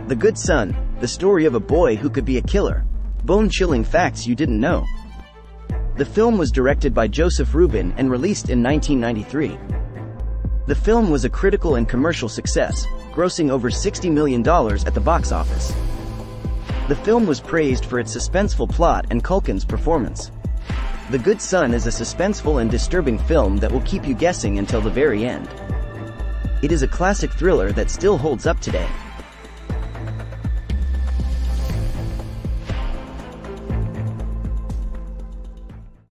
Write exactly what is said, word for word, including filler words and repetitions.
The Good Son, the story of a boy who could be a killer. Bone-chilling facts you didn't know. The film was directed by Joseph Ruben and released in nineteen ninety-three. The film was a critical and commercial success, grossing over sixty million dollars at the box office. The film was praised for its suspenseful plot and Culkin's performance. The Good Son is a suspenseful and disturbing film that will keep you guessing until the very end. It is a classic thriller that still holds up today.